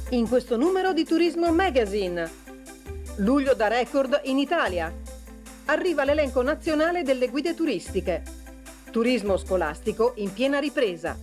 In questo numero di Turismo Magazine. Luglio da record in Italia. Arriva l'elenco nazionale delle guide turistiche. Turismo scolastico in piena ripresa.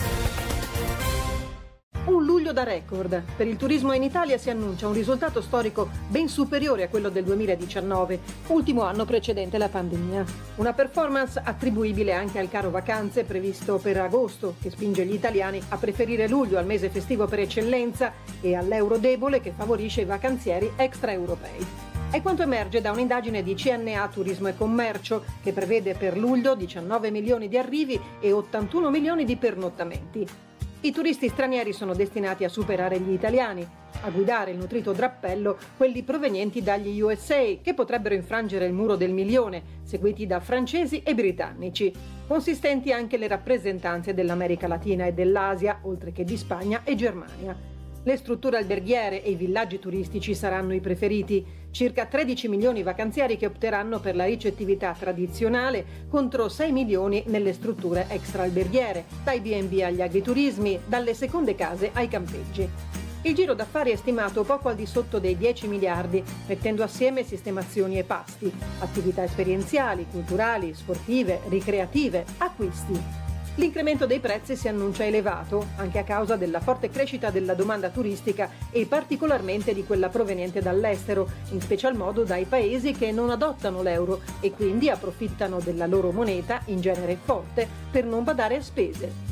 Un luglio da record. Per il turismo in Italia si annuncia un risultato storico ben superiore a quello del 2019, ultimo anno precedente la pandemia. Una performance attribuibile anche al caro vacanze previsto per agosto, che spinge gli italiani a preferire luglio al mese festivo per eccellenza e all'euro debole che favorisce i vacanzieri extraeuropei. È quanto emerge da un'indagine di CNA Turismo e Commercio che prevede per luglio 19 milioni di arrivi e 81 milioni di pernottamenti. I turisti stranieri sono destinati a superare gli italiani, a guidare il nutrito drappello quelli provenienti dagli USA, che potrebbero infrangere il muro del milione, seguiti da francesi e britannici. Consistenti anche le rappresentanze dell'America Latina e dell'Asia, oltre che di Spagna e Germania. Le strutture alberghiere e i villaggi turistici saranno i preferiti, circa 13 milioni vacanzieri che opteranno per la ricettività tradizionale contro 6 milioni nelle strutture extra-alberghiere, dai B&B agli agriturismi, dalle seconde case ai campeggi. Il giro d'affari è stimato poco al di sotto dei 10 miliardi, mettendo assieme sistemazioni e pasti, attività esperienziali, culturali, sportive, ricreative, acquisti. L'incremento dei prezzi si annuncia elevato, anche a causa della forte crescita della domanda turistica e particolarmente di quella proveniente dall'estero, in special modo dai paesi che non adottano l'euro e quindi approfittano della loro moneta, in genere forte, per non badare a spese.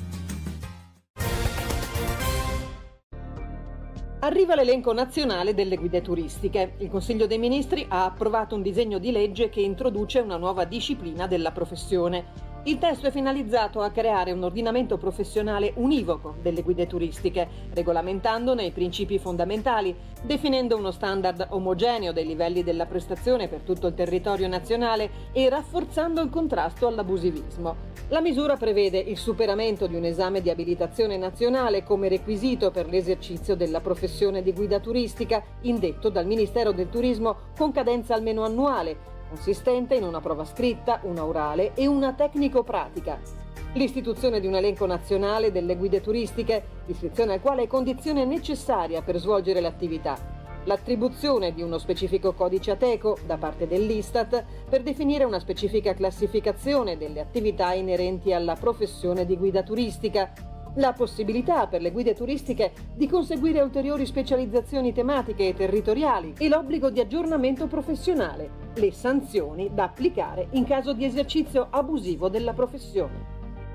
Arriva l'elenco nazionale delle guide turistiche. Il Consiglio dei Ministri ha approvato un disegno di legge che introduce una nuova disciplina della professione. Il testo è finalizzato a creare un ordinamento professionale univoco delle guide turistiche, regolamentandone i principi fondamentali, definendo uno standard omogeneo dei livelli della prestazione per tutto il territorio nazionale e rafforzando il contrasto all'abusivismo. La misura prevede il superamento di un esame di abilitazione nazionale come requisito per l'esercizio della professione di guida turistica, indetto dal Ministero del Turismo con cadenza almeno annuale, consistente in una prova scritta, una orale e una tecnico-pratica. L'istituzione di un elenco nazionale delle guide turistiche, l'iscrizione al quale è condizione necessaria per svolgere l'attività. L'attribuzione di uno specifico codice Ateco da parte dell'Istat per definire una specifica classificazione delle attività inerenti alla professione di guida turistica. La possibilità per le guide turistiche di conseguire ulteriori specializzazioni tematiche e territoriali e l'obbligo di aggiornamento professionale, le sanzioni da applicare in caso di esercizio abusivo della professione.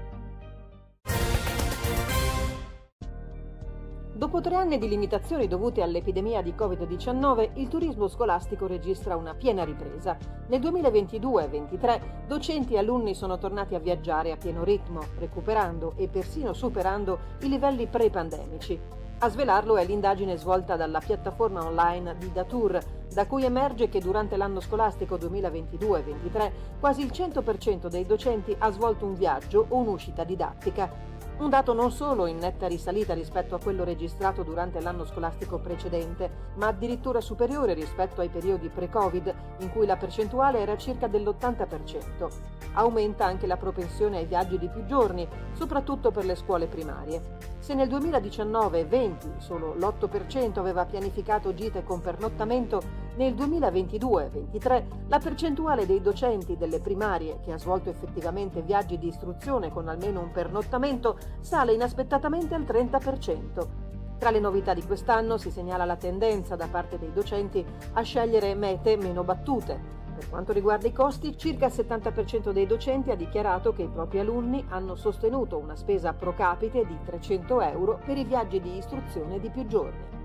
Dopo 3 anni di limitazioni dovute all'epidemia di Covid-19, il turismo scolastico registra una piena ripresa. Nel 2022-23 docenti e alunni sono tornati a viaggiare a pieno ritmo, recuperando e persino superando i livelli pre-pandemici. A svelarlo è l'indagine svolta dalla piattaforma online di Datour, da cui emerge che durante l'anno scolastico 2022-23 quasi il 100% dei docenti ha svolto un viaggio o un'uscita didattica. Un dato non solo in netta risalita rispetto a quello registrato durante l'anno scolastico precedente, ma addirittura superiore rispetto ai periodi pre-Covid, in cui la percentuale era circa dell'80%. Aumenta anche la propensione ai viaggi di più giorni, soprattutto per le scuole primarie. Se nel 2019-20 solo l'8% aveva pianificato gite con pernottamento, nel 2022-23 la percentuale dei docenti delle primarie che ha svolto effettivamente viaggi di istruzione con almeno un pernottamento sale inaspettatamente al 30%. Tra le novità di quest'anno si segnala la tendenza da parte dei docenti a scegliere mete meno battute. Per quanto riguarda i costi, circa il 70% dei docenti ha dichiarato che i propri alunni hanno sostenuto una spesa pro capite di 300 euro per i viaggi di istruzione di più giorni.